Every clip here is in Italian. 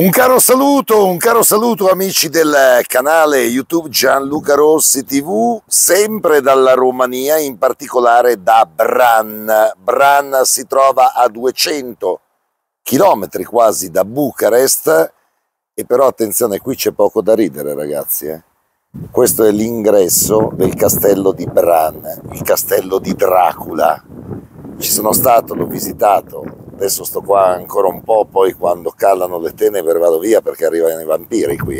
Un caro saluto amici del canale YouTube Gianluca Rossi TV, sempre dalla Romania, in particolare da Bran. Bran si trova a 200 chilometri quasi da Bucarest, e però attenzione, qui c'è poco da ridere ragazzi. Questo è l'ingresso del castello di Bran, il castello di Dracula. Ci sono stato, l'ho visitato, adesso sto qua ancora un po', poi quando calano le tenebre vado via perché arrivano i vampiri qui.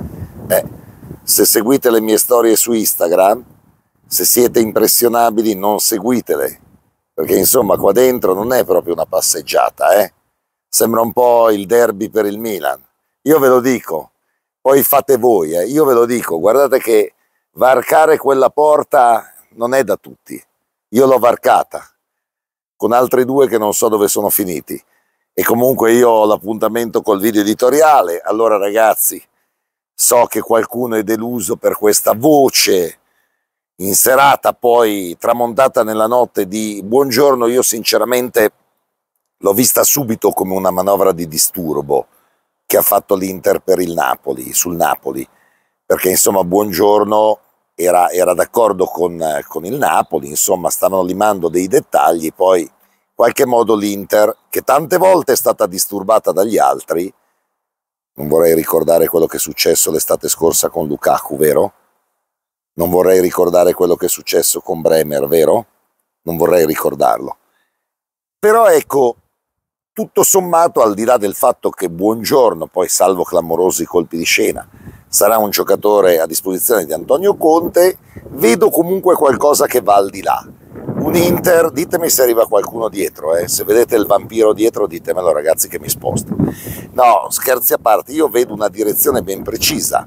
Se seguite le mie storie su Instagram, se siete impressionabili non seguitele, perché insomma qua dentro non è proprio una passeggiata, sembra un po' il derby per il Milan. Io ve lo dico, poi fate voi, io ve lo dico, guardate che varcare quella porta non è da tutti. Io l'ho varcata con altri due che non so dove sono finiti, e comunque io ho l'appuntamento col video editoriale. Allora ragazzi, so che qualcuno è deluso per questa voce in serata, poi tramontata nella notte di Buongiorno. Io sinceramente l'ho vista subito come una manovra di disturbo che ha fatto l'Inter per il Napoli, sul Napoli, perché insomma Buongiorno era d'accordo con il Napoli, insomma stavano limando dei dettagli, poi in qualche modo l'Inter, che tante volte è stata disturbata dagli altri, non vorrei ricordare quello che è successo l'estate scorsa con Lukaku, vero? Non vorrei ricordare quello che è successo con Bremer, vero? Non vorrei ricordarlo. Però ecco, tutto sommato, al di là del fatto che Buongiorno, poi salvo clamorosi colpi di scena, sarà un giocatore a disposizione di Antonio Conte, vedo comunque qualcosa che va al di là. Un Inter, ditemi se arriva qualcuno dietro, se vedete il vampiro dietro ditemelo ragazzi che mi sposto. No, scherzi a parte, io vedo una direzione ben precisa,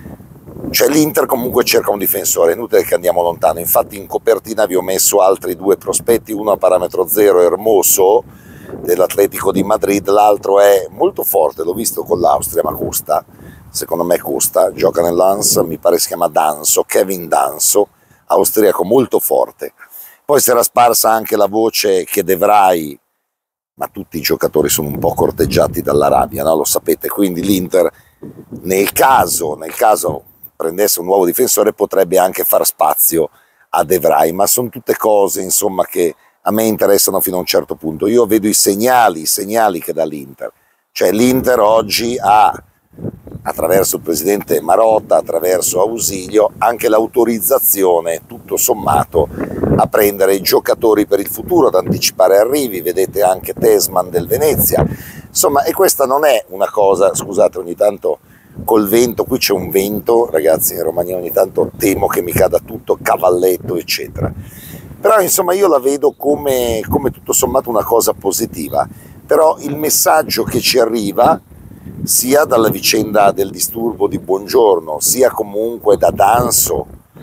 cioè l'Inter comunque cerca un difensore, è inutile che andiamo lontano, infatti in copertina vi ho messo altri due prospetti, uno a parametro zero, Hermoso, dell'Atletico di Madrid, l'altro è molto forte, l'ho visto con l'Austria, ma costa, secondo me costa, gioca nell'Ans, mi pare si chiama Danso, Kevin Danso, austriaco molto forte. Poi si era sparsa anche la voce che De Vrij, ma tutti i giocatori sono un po' corteggiati dall'Arabia, no? Lo sapete, quindi l'Inter nel caso prendesse un nuovo difensore potrebbe anche far spazio a De Vrij, ma sono tutte cose insomma che a me interessano fino a un certo punto. Io vedo i segnali che dà l'Inter, cioè l'Inter oggi ha, attraverso il presidente Marotta, attraverso Ausilio, anche l'autorizzazione, tutto sommato, a prendere i giocatori per il futuro, ad anticipare arrivi, vedete anche Tesman del Venezia, insomma, e questa non è una cosa, scusate ogni tanto col vento, qui c'è un vento, ragazzi, in Romania ogni tanto temo che mi cada tutto, cavalletto, eccetera. Però insomma io la vedo come tutto sommato una cosa positiva, però il messaggio che ci arriva sia dalla vicenda del disturbo di Buongiorno, sia comunque da Danso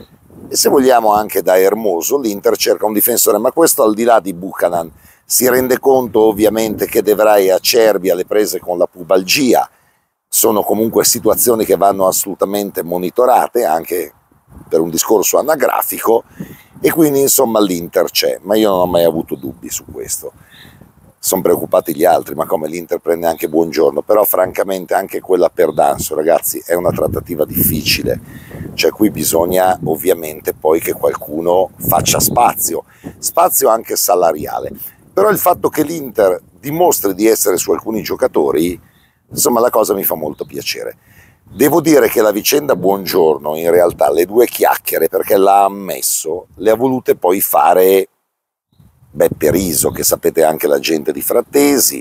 e se vogliamo anche da Hermoso, l'Inter cerca un difensore, ma questo al di là di Buchanan, si rende conto ovviamente che De Vrij e Acerbi alle prese con la pubalgia, sono comunque situazioni che vanno assolutamente monitorate anche per un discorso anagrafico, e quindi insomma l'Inter c'è, ma io non ho mai avuto dubbi su questo. Sono preoccupati gli altri, ma come l'Inter prende anche Buongiorno, però francamente anche quella per Danso, ragazzi, è una trattativa difficile, cioè qui bisogna ovviamente poi che qualcuno faccia spazio anche salariale, però il fatto che l'Inter dimostri di essere su alcuni giocatori, insomma la cosa mi fa molto piacere. Devo dire che la vicenda Buongiorno, in realtà le due chiacchiere, perché l'ha ammesso, le ha volute poi fare Beppe Riso, che sapete anche l'agente di Frattesi,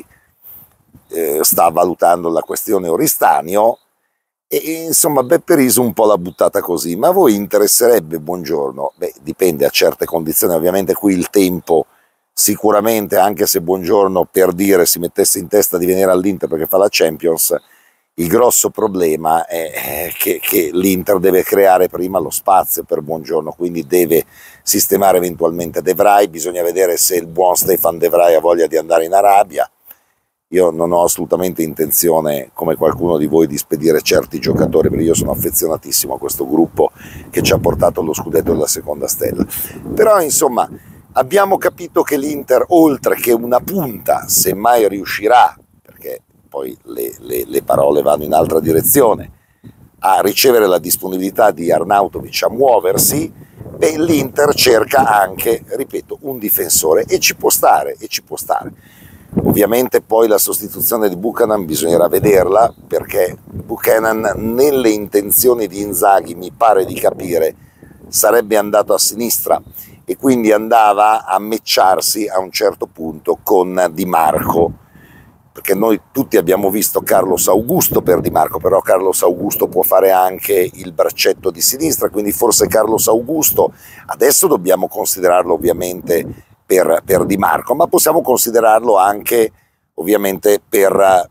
sta valutando la questione Oristanio, e insomma Beppe Riso un po' l'ha buttata così. Ma a voi interesserebbe Buongiorno? Beh, dipende a certe condizioni, ovviamente qui il tempo sicuramente, anche se Buongiorno per dire si mettesse in testa di venire all'Inter perché fa la Champions, il grosso problema è che l'Inter deve creare prima lo spazio per Buongiorno, quindi deve sistemare eventualmente De Vrij, bisogna vedere se il buon Stefan De Vrij ha voglia di andare in Arabia. Io non ho assolutamente intenzione, come qualcuno di voi, di spedire certi giocatori, perché io sono affezionatissimo a questo gruppo che ci ha portato allo scudetto della seconda stella. Però insomma abbiamo capito che l'Inter, oltre che una punta, se mai riuscirà, perché poi le parole vanno in altra direzione, a ricevere la disponibilità di Arnautovic a muoversi, beh, l'Inter cerca anche, ripeto, un difensore, e ci può stare, e ci può stare. Ovviamente poi la sostituzione di Buchanan bisognerà vederla, perché Buchanan nelle intenzioni di Inzaghi, mi pare di capire, sarebbe andato a sinistra e quindi andava a matcharsi a un certo punto con Di Marco, perché noi tutti abbiamo visto Carlos Augusto per Di Marco, però Carlos Augusto può fare anche il braccetto di sinistra, quindi forse Carlos Augusto adesso dobbiamo considerarlo ovviamente per Di Marco, ma possiamo considerarlo anche ovviamente per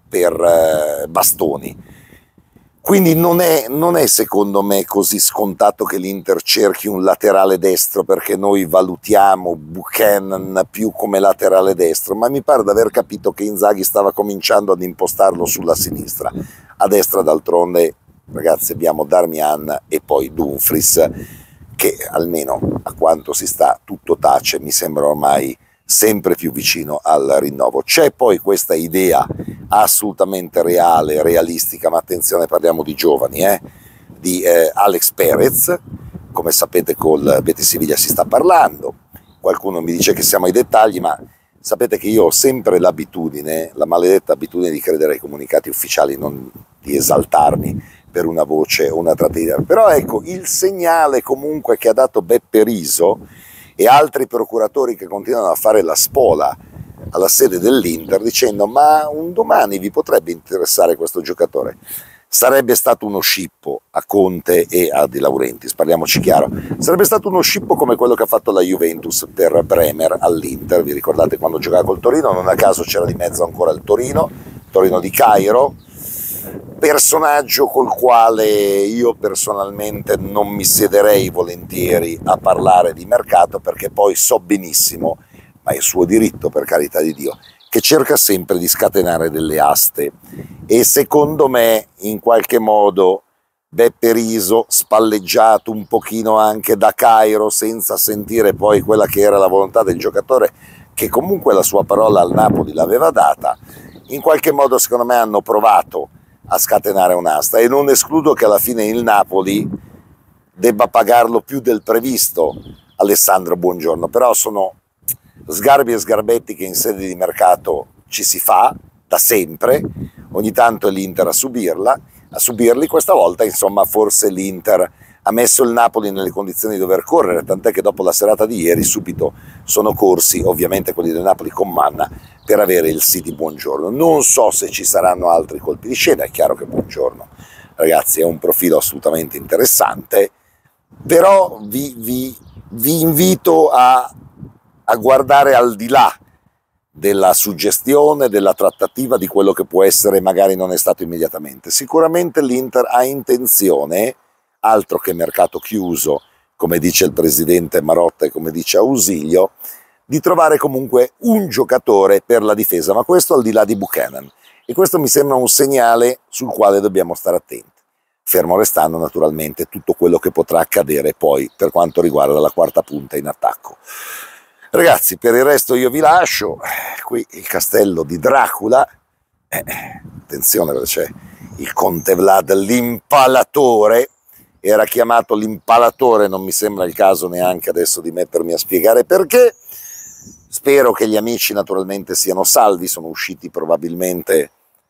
Bastoni. Quindi non è secondo me così scontato che l'Inter cerchi un laterale destro, perché noi valutiamo Buchanan più come laterale destro, ma mi pare di aver capito che Inzaghi stava cominciando ad impostarlo sulla sinistra. A destra d'altronde, ragazzi, abbiamo Darmian e poi Dumfries, che almeno a quanto si sta tutto tace mi sembra ormai sempre più vicino al rinnovo. C'è poi questa idea assolutamente reale, realistica, ma attenzione, parliamo di giovani, di Alex Perez. Come sapete col Betis Siviglia si sta parlando, qualcuno mi dice che siamo ai dettagli, ma sapete che io ho sempre l'abitudine, la maledetta abitudine di credere ai comunicati ufficiali, non di esaltarmi per una voce o una trattativa. Però ecco, il segnale comunque che ha dato Beppe Riso e altri procuratori che continuano a fare la spola alla sede dell'Inter dicendo: ma un domani vi potrebbe interessare questo giocatore. Sarebbe stato uno scippo a Conte e a De Laurentiis, parliamoci chiaro, sarebbe stato uno scippo come quello che ha fatto la Juventus per Bremer all'Inter. Vi ricordate quando giocava col Torino? Non a caso c'era di mezzo ancora il Torino di Cairo, personaggio col quale io personalmente non mi siederei volentieri a parlare di mercato, perché poi so benissimo, ma è suo diritto, per carità di Dio, che cerca sempre di scatenare delle aste, e secondo me in qualche modo Beppe Riso, spalleggiato un pochino anche da Cairo, senza sentire poi quella che era la volontà del giocatore, che comunque la sua parola al Napoli l'aveva data, in qualche modo secondo me hanno provato a scatenare un'asta, e non escludo che alla fine il Napoli debba pagarlo più del previsto Alessandro Buongiorno. Però sono sgarbi e sgarbetti che in sede di mercato ci si fa da sempre, ogni tanto è l'Inter a subirli. Questa volta insomma forse l'Inter ha messo il Napoli nelle condizioni di dover correre, tant'è che dopo la serata di ieri subito sono corsi, ovviamente quelli del Napoli con Manna, per avere il sì di Buongiorno. Non so se ci saranno altri colpi di scena, è chiaro che Buongiorno, ragazzi, è un profilo assolutamente interessante, però vi invito a guardare al di là della suggestione, della trattativa, di quello che può essere, magari non è stato immediatamente. Sicuramente l'Inter ha intenzione, altro che mercato chiuso, come dice il presidente Marotta e come dice Ausilio, di trovare comunque un giocatore per la difesa, ma questo al di là di Buchanan, e questo mi sembra un segnale sul quale dobbiamo stare attenti, fermo restando naturalmente tutto quello che potrà accadere poi per quanto riguarda la quarta punta in attacco. Ragazzi, per il resto io vi lascio, qui il castello di Dracula, attenzione perché c'è il conte Vlad l'impalatore, era chiamato l'impalatore, non mi sembra il caso neanche adesso di mettermi a spiegare perché. Spero che gli amici naturalmente siano salvi, sono usciti probabilmente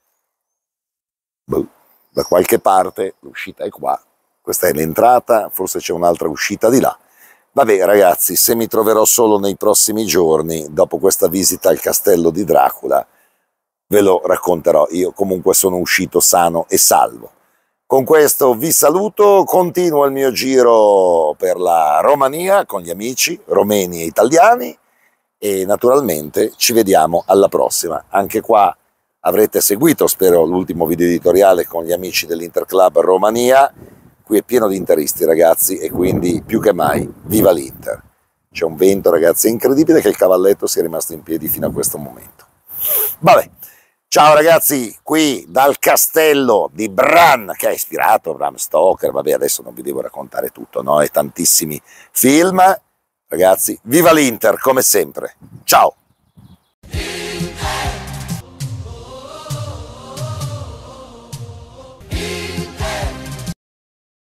da qualche parte, l'uscita è qua, questa è l'entrata, forse c'è un'altra uscita di là. Vabbè ragazzi, se mi troverò solo nei prossimi giorni, dopo questa visita al castello di Dracula, ve lo racconterò. Io comunque sono uscito sano e salvo. Con questo vi saluto, continuo il mio giro per la Romania con gli amici romeni e italiani, e naturalmente ci vediamo alla prossima. Anche qua avrete seguito, spero, l'ultimo video editoriale con gli amici dell'Interclub Romania. Qui è pieno di interisti ragazzi, e quindi più che mai viva l'Inter. C'è un vento ragazzi, è incredibile che il cavalletto sia rimasto in piedi fino a questo momento. Vabbè, ciao ragazzi, qui dal castello di Bran, che ha ispirato Bram Stoker. Vabbè, adesso non vi devo raccontare tutto, no? E tantissimi film. Ragazzi, viva l'Inter come sempre. Ciao!